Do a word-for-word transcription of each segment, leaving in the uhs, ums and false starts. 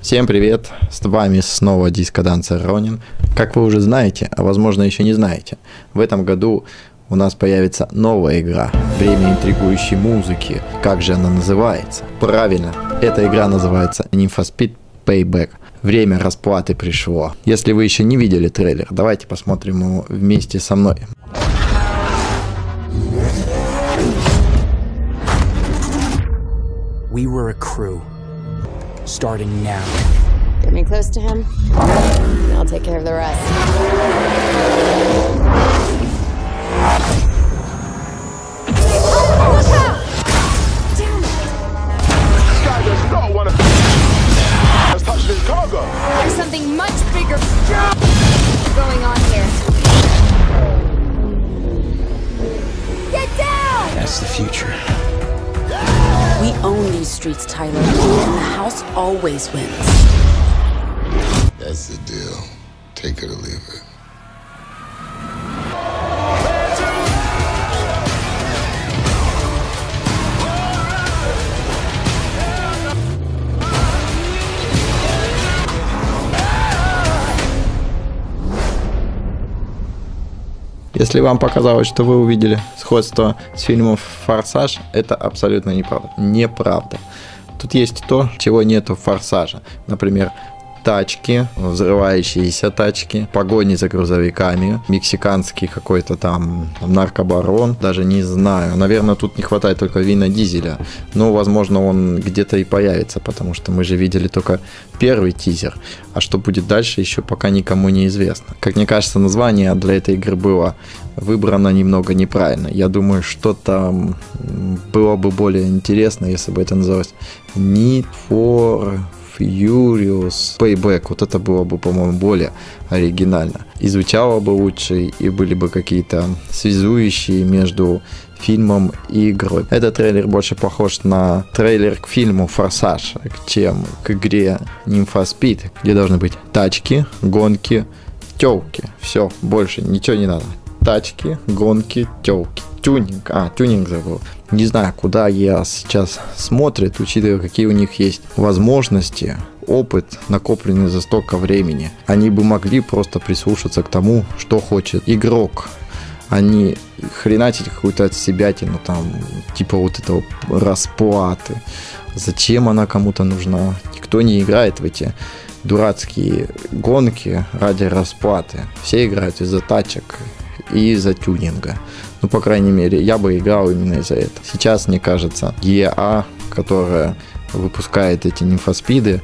Всем привет, с вами снова Диско-дансер Ронин. Как вы уже знаете, а возможно еще не знаете, в этом году у нас появится новая игра «Время интригующей музыки». Как же она называется? Правильно, эта игра называется Need for Speed Payback. Время расплаты пришло. Если вы еще не видели трейлер, давайте посмотрим его вместе со мной. We were a crew. Starting now. Get me close to him, and I'll take care of the rest. Oh, look out! Damn it! This guy does not want to has touched his cargo. There's something much bigger going on here. Get down! That's the future. We own these streets, Tyler, and the house always wins. That's the deal. Take it or leave it. Если вам показалось, что вы увидели сходство с фильмом «Форсаж», это абсолютно неправда. Неправда. Тут есть то, чего нету в «Форсаже». Например, тачки, взрывающиеся тачки, погони за грузовиками, мексиканский какой-то там наркобарон, даже не знаю. Наверное, тут не хватает только Вина Дизеля. Но, возможно, он где-то и появится, потому что мы же видели только первый тизер. А что будет дальше, еще пока никому не известно. Как мне кажется, название для этой игры было выбрано немного неправильно. Я думаю, что-то было бы более интересно, если бы это называлось Need for Furious Payback. Вот это было бы, по-моему, более оригинально. И звучало бы лучше, и были бы какие-то связующие между фильмом и игрой. Этот трейлер больше похож на трейлер к фильму «Форсаж», чем к игре Need for Speed, где должны быть тачки, гонки, тёлки. Все, больше ничего не надо. Тачки, гонки, тёлки. Тюнинг. А, тюнинг забыл. Не знаю, куда я сейчас смотрит, учитывая, какие у них есть возможности, опыт, накопленный за столько времени. Они бы могли просто прислушаться к тому, что хочет игрок, а не хренатить какую-то отсебятину, там, типа вот этого расплаты. Зачем она кому-то нужна? Никто не играет в эти дурацкие гонки ради расплаты. Все играют из-за тачек и из-за тюнинга. Ну, по крайней мере, я бы играл именно из-за этого. Сейчас, мне кажется, и эй, которая выпускает эти Need for Speed,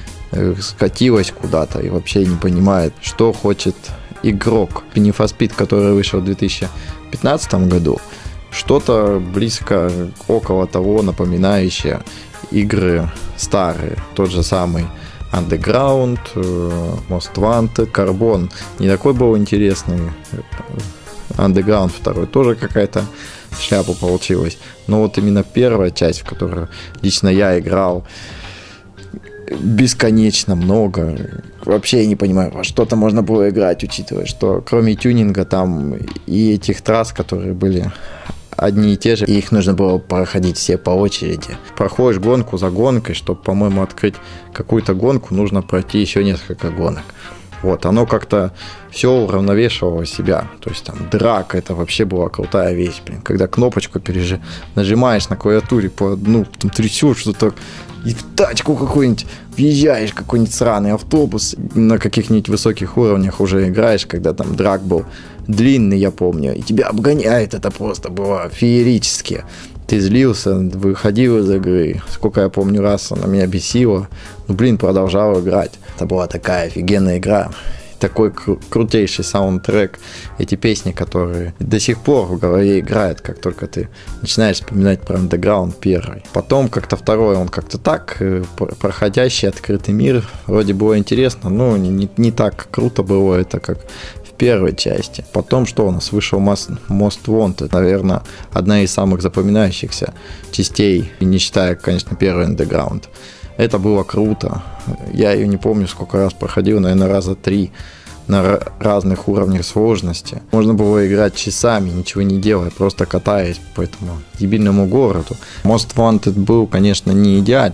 скатилась куда-то и вообще не понимает, что хочет игрок. Need for Speed, который вышел в две тысячи пятнадцатом году, что-то близко, около того, напоминающее игры старые. Тот же самый Underground, Most Wanted, Carbon. Не такой был интересный. Underground второй тоже какая-то шляпа получилась. Но вот именно первая часть, в которую лично я играл бесконечно много. Вообще я не понимаю, во что-то можно было играть, учитывая, что кроме тюнинга там и этих трасс, которые были одни и те же, и их нужно было проходить все по очереди. Проходишь гонку за гонкой, чтобы, по-моему, открыть какую-то гонку, нужно пройти еще несколько гонок. Вот, оно как-то все уравновешивало себя. То есть там драка, это вообще была крутая вещь, блин. Когда кнопочку пережи... нажимаешь на клавиатуре по одну, там трясешь что-то, и в тачку какую-нибудь въезжаешь, какой-нибудь сраный автобус, на каких-нибудь высоких уровнях уже играешь, когда там драк был длинный, я помню, и тебя обгоняет, это просто было феерически. Ты злился, выходил из игры. Сколько я помню, раз она меня бесила. Ну, блин, продолжал играть. Это была такая офигенная игра. Такой кру- крутейший саундтрек. Эти песни, которые до сих пор в голове играют, как только ты начинаешь вспоминать про Underground первый. Потом как-то второй, он как-то так, проходящий открытый мир. Вроде было интересно, но не, не так круто было это, как в первой части. Потом что у нас? Вышел Most Wanted. Наверное, одна из самых запоминающихся частей, не считая, конечно, первый Underground. Это было круто. Я ее не помню, сколько раз проходил, наверное, раза три на разных уровнях сложности. Можно было играть часами, ничего не делая, просто катаясь по этому дебильному городу. Most Wanted был, конечно, не идеален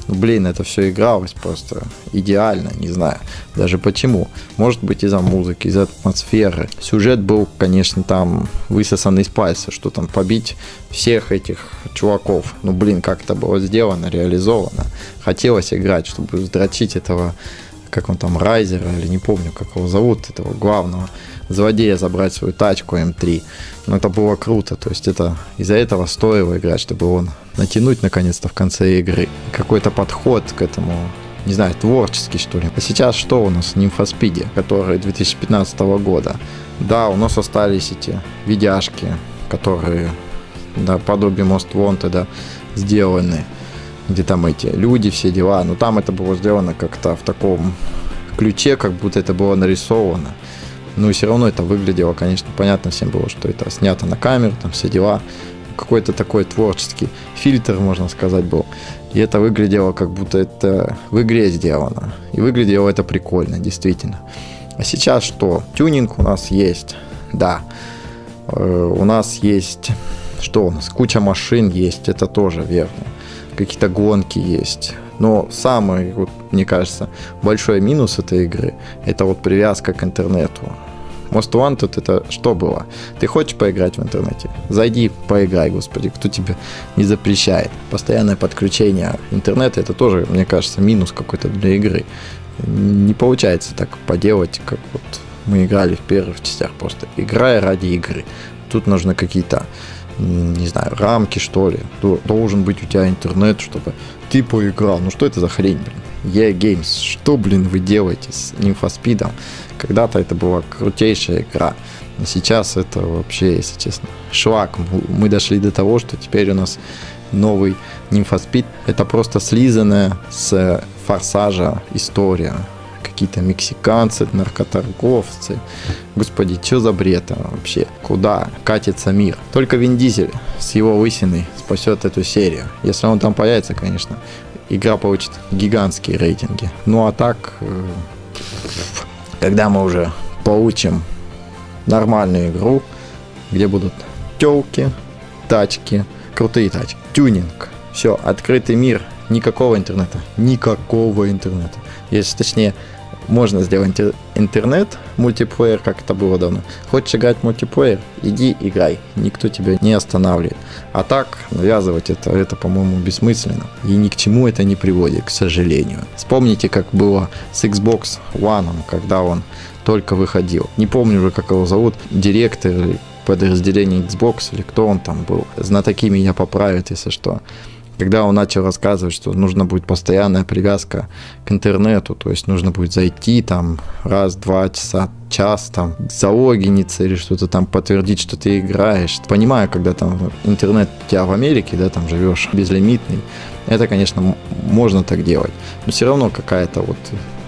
Ну, блин, это все игралось просто идеально, не знаю даже почему. Может быть, из-за музыки, из-за атмосферы. Сюжет был, конечно, там высосан из пальца, что там побить всех этих чуваков. Ну, блин, как это было сделано, реализовано. Хотелось играть, чтобы сдрочить этого, как он там, Райзера, или не помню, как его зовут, этого главного злодея, забрать свою тачку эм три. Но это было круто, то есть это из-за этого стоило играть, чтобы он натянуть наконец-то в конце игры. Какой-то подход к этому, не знаю, творческий, что ли. А сейчас что у нас в Need for Speed, который две тысячи пятнадцатого года? Да, у нас остались эти видяшки, которые, да, подобие Most Wanted сделаны, где там эти люди, все дела. Но там это было сделано как-то в таком ключе, как будто это было нарисовано. Ну и все равно это выглядело, конечно, понятно всем было, что это снято на камеру, там все дела. Какой-то такой творческий фильтр, можно сказать, был. И это выглядело, как будто это в игре сделано. И выглядело это прикольно, действительно. А сейчас что? Тюнинг у нас есть, да. У нас есть... Что у нас? Куча машин есть, это тоже верно. Какие-то гонки есть. Но самый, вот, мне кажется, большой минус этой игры – это вот привязка к интернету. Most Wanted – это что было? Ты хочешь поиграть в интернете? Зайди, поиграй, господи, кто тебе не запрещает. Постоянное подключение интернета – это тоже, мне кажется, минус какой-то для игры. Не получается так поделать, как вот мы играли в первых частях, просто играя ради игры. Тут нужны какие-то, не знаю, рамки, что ли. Должен быть у тебя интернет, чтобы ты поиграл. Ну что это за хрень, блин? и эй Games, что, блин, вы делаете с Need for Speed? Когда-то это была крутейшая игра. А сейчас это вообще, если честно, шлак. Мы дошли до того, что теперь у нас новый Need for Speed. Это просто слизанная с Форсажа история. Какие-то мексиканцы, наркоторговцы. Господи, что за бред вообще? Куда катится мир? Только Вин Дизель с его лысиной спасет эту серию. Если он там появится, конечно, игра получит гигантские рейтинги. Ну а так, когда мы уже получим нормальную игру, где будут тёлки, тачки, крутые тачки, тюнинг, все, открытый мир, никакого интернета, никакого интернета. Если точнее, можно сделать интернет, мультиплеер, как это было давно. Хочешь играть в мультиплеер, иди играй, никто тебя не останавливает. А так, навязывать это, это, по-моему, бессмысленно. И ни к чему это не приводит, к сожалению. Вспомните, как было с Xbox One, когда он только выходил. Не помню уже, как его зовут, директор или подразделение Xbox, или кто он там был. Знатоки меня поправят, если что. Когда он начал рассказывать, что нужно будет постоянная привязка к интернету, то есть нужно будет зайти там раз-два часа, час там, залогиниться или что-то там подтвердить, что ты играешь. Понимаю, когда там интернет у тебя в Америке, да, там живешь безлимитный, это, конечно, можно так делать, но все равно какая-то вот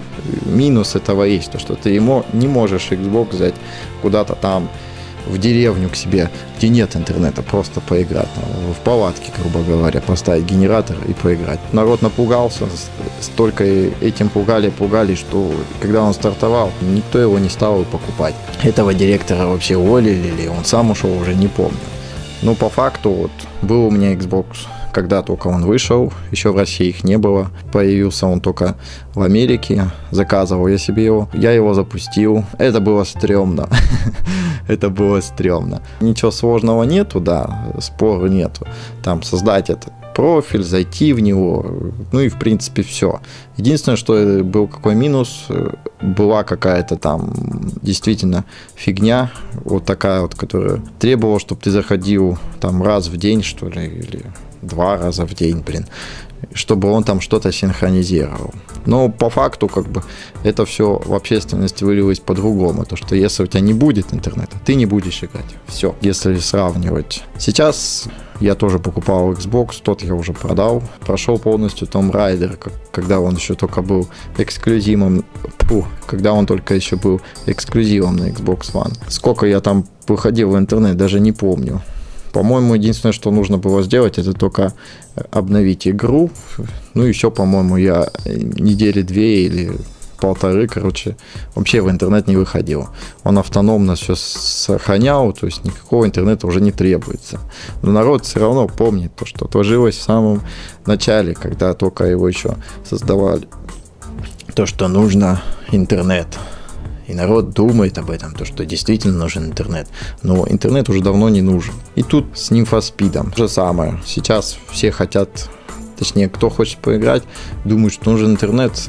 минус этого есть, то, что ты ему не можешь Xbox взять куда-то там в деревню к себе, где нет интернета, просто поиграть, там, в палатке, грубо говоря, поставить генератор и поиграть. Народ напугался, столько этим пугали, пугали, что когда он стартовал, никто его не стал покупать. Этого директора вообще уволили, или он сам ушел, уже не помню. Но по факту вот был у меня Xbox, когда только он вышел, еще в России их не было, появился он только в Америке, заказывал я себе его, я его запустил, это было стрёмно, это было стрёмно. Ничего сложного нету, да, спору нету, там создать этот профиль, зайти в него, ну и в принципе все. Единственное, что был какой минус, была какая-то там действительно фигня, вот такая вот, которая требовала, чтобы ты заходил там раз в день, что ли, или два раза в день, блин, чтобы он там что-то синхронизировал. Но по факту, как бы, это все в общественности вылилось по-другому. То, что если у тебя не будет интернета, ты не будешь играть. Все, если сравнивать. Сейчас я тоже покупал Xbox, тот я уже продал. Прошел полностью Tomb Raider, когда он еще только был эксклюзивом. Фу, когда он только еще был эксклюзивом на Xbox One. Сколько я там выходил в интернет, даже не помню. По-моему, единственное, что нужно было сделать, это только обновить игру. Ну, еще, по-моему, я недели две или полторы, короче, вообще в интернет не выходил. Он автономно все сохранял, то есть никакого интернета уже не требуется. Но народ все равно помнит то, что отложилось в самом начале, когда только его еще создавали. То, что нужно интернет. И народ думает об этом, то, что действительно нужен интернет. Но интернет уже давно не нужен. И тут с Need for Speed то же самое. Сейчас все хотят, точнее, кто хочет поиграть, думают, что нужен интернет.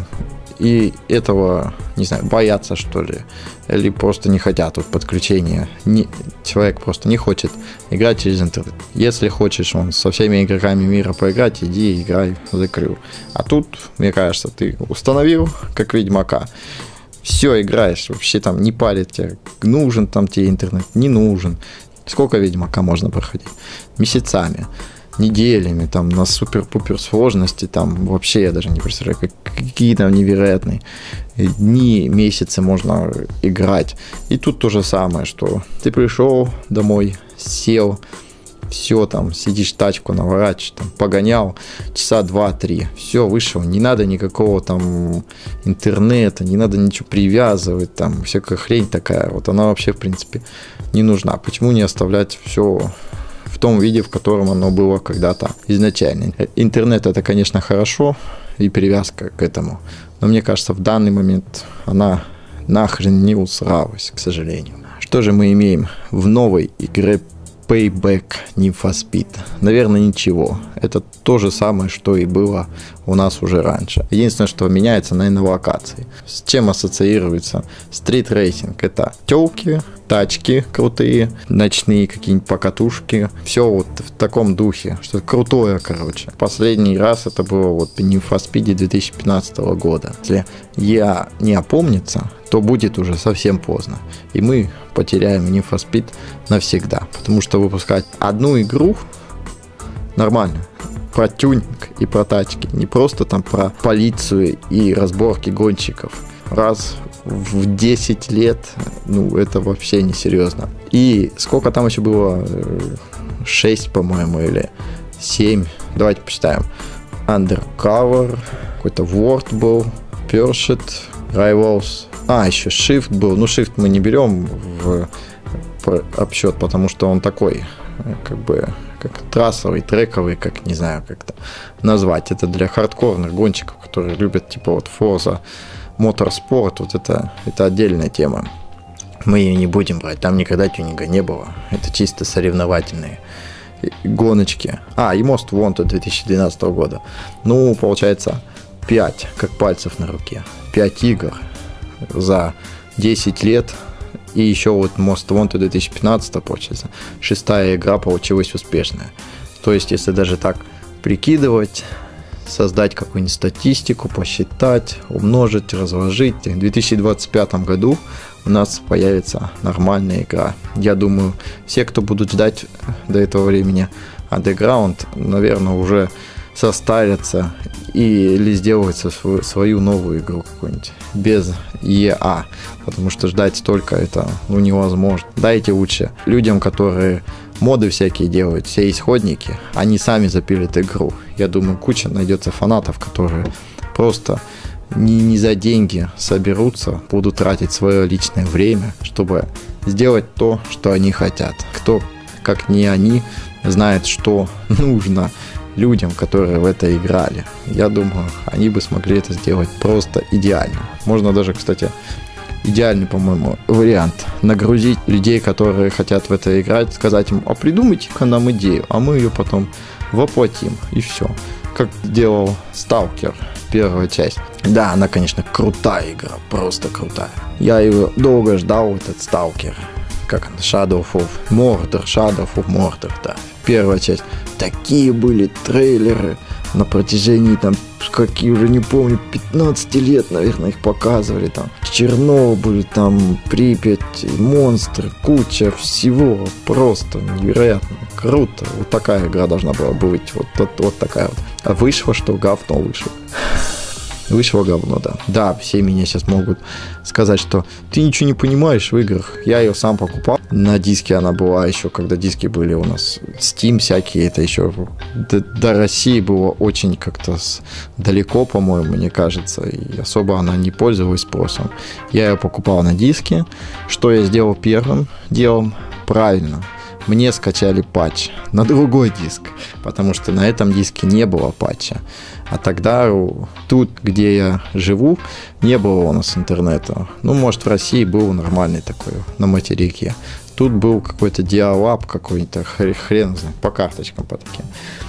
И этого, не знаю, боятся, что ли. Или просто не хотят вот, подключения. Не, человек просто не хочет играть через интернет. Если хочешь он со всеми игроками мира поиграть, иди играй за крю. А тут, мне кажется, ты установил, как Ведьмака. Все, играешь, вообще там не парит тебя, нужен там тебе интернет, не нужен. Сколько Ведьмака можно проходить? Месяцами, неделями, там на супер-пупер сложности, там вообще я даже не представляю, какие там невероятные дни, месяцы можно играть. И тут то же самое, что ты пришел домой, сел, все, там, сидишь, тачку наворачиваешь, там, погонял, часа два-три, все, вышел, не надо никакого там интернета, не надо ничего привязывать, там, всякая хрень такая, вот она вообще, в принципе, не нужна. Почему не оставлять все в том виде, в котором оно было когда-то изначально? Интернет это, конечно, хорошо, и привязка к этому, но мне кажется, в данный момент она нахрен не усралась, к сожалению. Что же мы имеем в новой игре Payback Need for Speed? Наверное, ничего. Это то же самое, что и было у нас уже раньше. Единственное, что меняется, наверное, локации. С чем ассоциируется стрит-рейсинг? Это тёлки, тачки крутые, ночные какие-нибудь покатушки. Все вот в таком духе. Что-то крутое, короче. Последний раз это было вот в Need for Speed две тысячи пятнадцатого года. Если я не опомнится, то будет уже совсем поздно. И мы потеряем Need for Speed навсегда. Потому что выпускать одну игру нормально, про тюнинг и про тачки, не просто там про полицию и разборки гонщиков, раз в десять лет, ну, это вообще не серьезно. И сколько там еще было? шесть, по-моему, или семь. Давайте посчитаем. Undercover, какой-то Word был, Pursuit, Rivals. А, еще Shift был. Ну, Shift мы не берем в обсчет, потому что он такой, как бы, как трассовый, трековый, как, не знаю, как это назвать. Это для хардкорных гонщиков, которые любят, типа, вот Forza Motorsport. Вот это, это отдельная тема. Мы ее не будем брать. Там никогда тюнинга не было. Это чисто соревновательные гоночки. А, и Most Wanted две тысячи двенадцатого года. Ну, получается, пять, как пальцев на руке. пять игр за десять лет. И еще вот Most Wanted две тысячи пятнадцатого, получается, шестая игра получилась успешная. То есть, если даже так прикидывать, создать какую-нибудь статистику, посчитать, умножить, разложить, в две тысячи двадцать пятом году у нас появится нормальная игра. Я думаю, все, кто будут ждать до этого времени Underground, наверное, уже состарятся и, или сделают свою, свою новую игру какую-нибудь без и а, потому что ждать столько это, ну, невозможно. Дайте лучше людям, которые моды всякие делают, все исходники, они сами запилят игру. Я думаю, куча найдется фанатов, которые просто не, не за деньги соберутся, будут тратить свое личное время, чтобы сделать то, что они хотят. Кто, как не они, знает, что нужно людям, которые в это играли. Я думаю, они бы смогли это сделать просто идеально. Можно даже, кстати, идеальный, по-моему, вариант. Нагрузить людей, которые хотят в это играть, сказать им: а придумайте-ка нам идею, а мы ее потом воплотим. И все. Как делал Stalker, первая часть. Да, она, конечно, крутая игра, просто крутая. Я ее долго ждал, этот Stalker. Как он? Shadow of Mordor, Shadow of Mordor, да. Первая часть. Такие были трейлеры на протяжении, там, какие уже не помню, пятнадцать лет, наверное, их показывали. Там Чернобыль, там Припять, монстры, куча всего. Просто невероятно круто. Вот такая игра должна была быть. Вот, вот, вот такая вот. А вышло, что говно вышло. Вышло говно, да. Да, все меня сейчас могут сказать, что ты ничего не понимаешь в играх. Я ее сам покупал. На диске она была еще, когда диски были у нас. Steam всякие, это еще до, до России было очень как-то с... далеко, по-моему, мне кажется. И особо она не пользовалась спросом. Я ее покупал на диске. Что я сделал первым делом? Правильно. Мне скачали патч на другой диск, потому что на этом диске не было патча. А тогда тут, где я живу, не было у нас интернета. Ну, может, в России был нормальный такой, на материке. Тут был какой-то диалаб какой-то, хрен знает, по карточкам, по таким.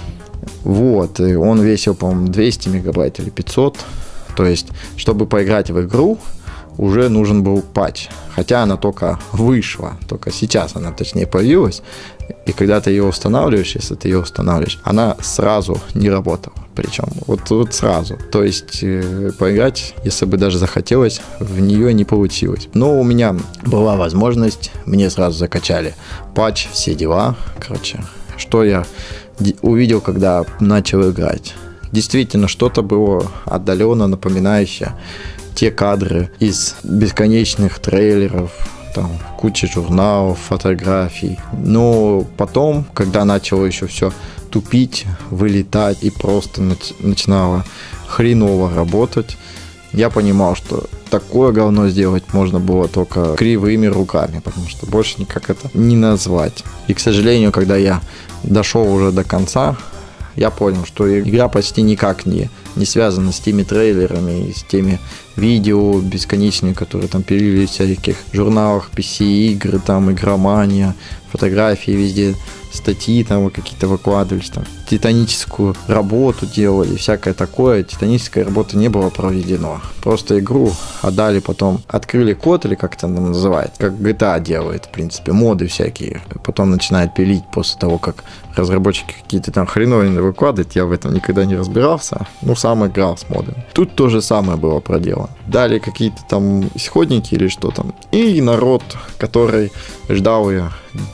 Вот, и он весил, по-моему, двести мегабайт или пятьсот. То есть, чтобы поиграть в игру, уже нужен был патч. Хотя она только вышла, только сейчас она, точнее, появилась. И когда ты ее устанавливаешь, если ты ее устанавливаешь, она сразу не работала. Причем вот, вот сразу. То есть э, поиграть, если бы даже захотелось, в нее не получилось. Но у меня была возможность, мне сразу закачали патч, все дела. Короче, что я увидел, когда начал играть. Действительно, что-то было отдаленно напоминающее те кадры из бесконечных трейлеров, там куча журналов, фотографий. Но потом, когда начало еще все тупить, вылетать и просто нач- начинало хреново работать, я понимал, что такое говно сделать можно было только кривыми руками, потому что больше никак это не назвать. И, к сожалению, когда я дошел уже до конца, я понял, что игра почти никак не, не связана с теми трейлерами и с теми видео бесконечными, которые там пилили в всяких журналах, пи си-игры, там, игромания, фотографии везде, статьи там какие-то выкладывались, там, титаническую работу делали, всякое такое. Титаническая работа не была проведена. Просто игру отдали потом, открыли код, или как это называют, как джи ти эй делает, в принципе, моды всякие. Потом начинает пилить после того, как разработчики какие-то там хреновины выкладывают. Я в этом никогда не разбирался. Ну, сам играл с модами. Тут то же самое было проделано. Дали какие-то там исходники или что там. И народ, который ждал ее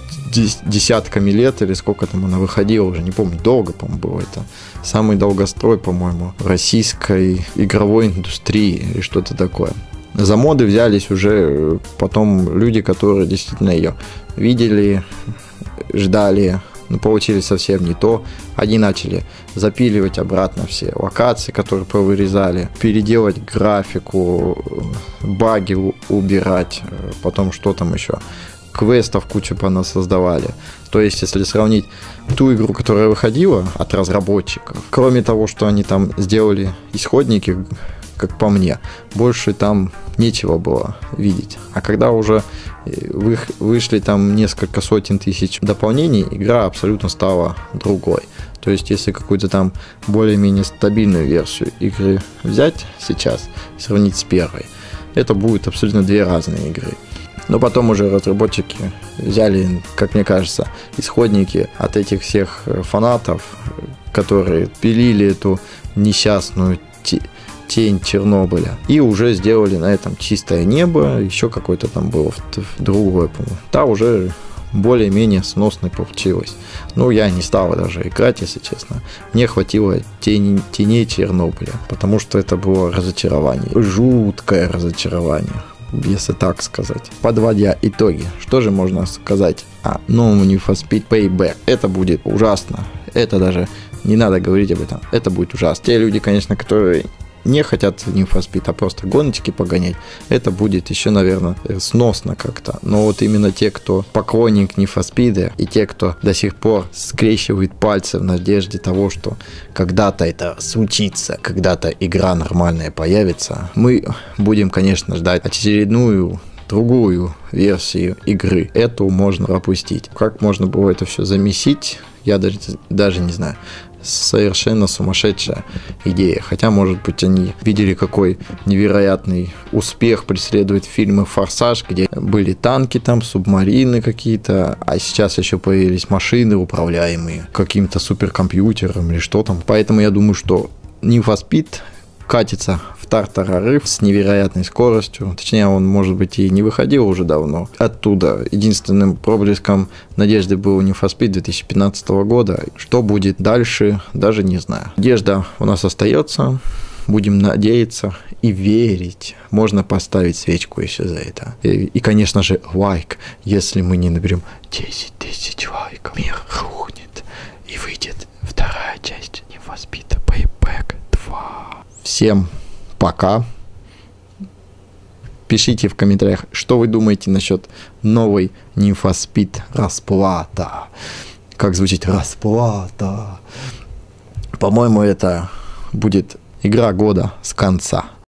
десятками лет, или сколько там она выходила, уже не помню, долго, по-моему, было это. Самый долгострой, по-моему, российской игровой индустрии или что-то такое. За моды взялись уже потом люди, которые действительно ее видели, ждали, но получили совсем не то. Они начали запиливать обратно все локации, которые повырезали, переделать графику, баги убирать, потом что там еще, квестов кучу понасоздавали. То есть, если сравнить ту игру, которая выходила от разработчиков, кроме того, что они там сделали исходники, как по мне, больше там нечего было видеть. А когда уже вышли там несколько сотен тысяч дополнений, игра абсолютно стала другой. То есть, если какую-то там более-менее стабильную версию игры взять сейчас, сравнить с первой, это будет абсолютно две разные игры. Но потом уже разработчики взяли, как мне кажется, исходники от этих всех фанатов, которые пилили эту несчастную тень Чернобыля, и уже сделали на этом чистое небо, еще какой-то там был другой, по-моему. Та уже более-менее сносной получилось. Ну, я не стал даже играть, если честно. Мне хватило тени, теней Чернобыля, потому что это было разочарование. Жуткое разочарование, если так сказать. Подводя итоги, что же можно сказать о новом Need for Speed Payback? Это будет ужасно. Это даже не надо говорить об этом. Это будет ужасно. Те люди, конечно, которые не хотят Need for Speed, а просто гоночки погонять, это будет еще, наверное, сносно как-то. Но вот именно те, кто поклонник Need for Speed, и те, кто до сих пор скрещивает пальцы в надежде того, что когда-то это случится, когда-то игра нормальная появится, мы будем, конечно, ждать очередную другую версию игры. Эту можно пропустить. Как можно было это все замесить, я даже, даже не знаю. Совершенно сумасшедшая идея. Хотя, может быть, они видели, какой невероятный успех преследует фильмы «Форсаж», где были танки там, субмарины какие-то, а сейчас еще появились машины, управляемые каким-то суперкомпьютером или что там. Поэтому я думаю, что Need for Speed катится в тартарарыв с невероятной скоростью. Точнее, он, может быть, и не выходил уже давно оттуда. Единственным проблеском надежды был Need for Speed две тысячи пятнадцатого года. Что будет дальше, даже не знаю. Надежда у нас остается. будем надеяться и верить. Можно поставить свечку еще за это. И, и конечно же, лайк. Если мы не наберем десять тысяч лайков, мир рухнет. И выйдет вторая часть Need for Speed Payback два. Всем пока. Пишите в комментариях, что вы думаете насчет новой Need for Speed Расплата. Как звучит Расплата? По-моему, это будет игра года с конца.